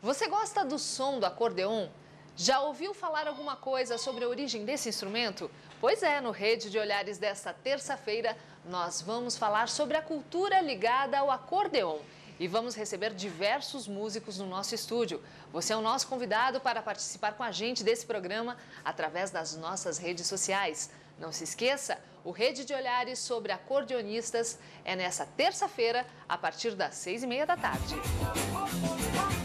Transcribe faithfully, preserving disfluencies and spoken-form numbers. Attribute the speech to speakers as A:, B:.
A: Você gosta do som do acordeon? Já ouviu falar alguma coisa sobre a origem desse instrumento? Pois é, no Rede de Olhares desta terça-feira, nós vamos falar sobre a cultura ligada ao acordeon. E vamos receber diversos músicos no nosso estúdio. Você é o nosso convidado para participar com a gente desse programa através das nossas redes sociais. Não se esqueça, o Rede de Olhares sobre acordeonistas é nessa terça-feira, a partir das seis e meia da tarde.